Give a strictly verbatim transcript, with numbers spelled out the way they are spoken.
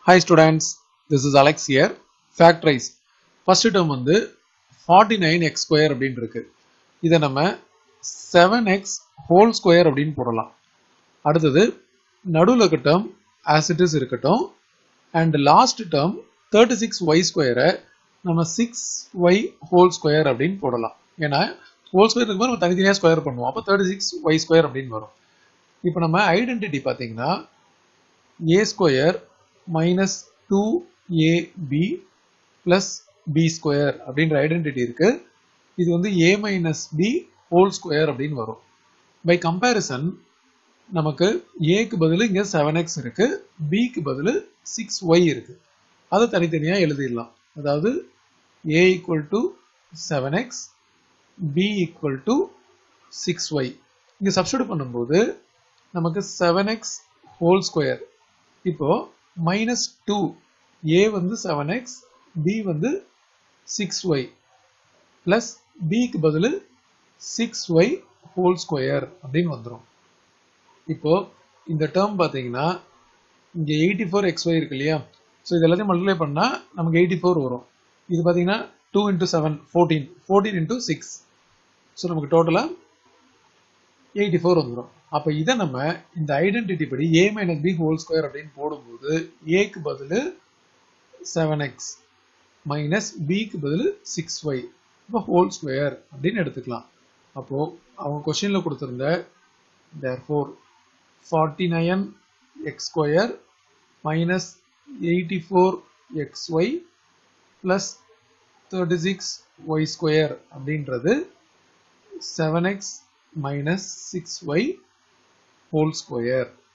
Hi students, this is Alex here. Factorize. First term வந்து forty-nine x square அப்படினு இருக்கு. இதை நம்ம seven x whole square அப்படினு போடலாம். அடுத்தது நடுவுல இருக்க term as it is இருக்கட்டும். And last term thirty-six y square நம்ம six y whole square அப்படினு போடலாம். ஏன்னா whole square இருக்கும்போது நம்ம தனித்தனியா ஸ்கொயர் பண்ணுவோம். அப்போ thirty-six y square அப்படினு வரும். இப்போ நம்ம ஐடென்டிட்டி பாத்தீங்கன்னா a square minus two a b plus b square அப்படின்ற ஐடென்டிட்டி இருக்கு. இது வந்து a minus b whole square அப்படின்னு வரும். By comparison நமக்கு a க்கு பதிலு இங்க seven x இருக்கு, b க்கு பதிலு six y இருக்கு. அதை தனித்தனியா எழுதிடலாம். அதாவது a equal to seven x, b equal to six y. இங்க சப்ஸ்டிட்யூட் பண்ணும்போது நமக்கு seven x whole square. இப்போ minus two, a வந்து seven x, b வந்து six y plus b க்கு பதிலு six y whole square அப்படின்னு வந்துரும். இப்போ இந்த term பாத்தீங்கன்னா இங்க eighty-four x y இருக்கு இல்லையா, சோ இது எல்லாத்தையும் மல்டிப்ளை பண்ணா நமக்கு eighty-four வரும். இது பாத்தீங்கன்னா two into seven, fourteen, fourteen into six, so நமக்கு டோட்டலா eighty-four வந்துரும். அப்ப இத நம்ம இந்த ஐடென்டிட்டி படி a minus b whole square அப்படின்னு போடும்போது a க்கு பதிலு seven x minus b க்கு பதிலு six y அப்ப whole square அப்படின்னு எடுத்துக்கலாம். அப்போ அவங்க क्वेश्चनல கொடுத்திருந்த therefore forty-nine x square minus eighty-four x y plus thirty-six y square அப்படின்றது seven x minus six y whole square.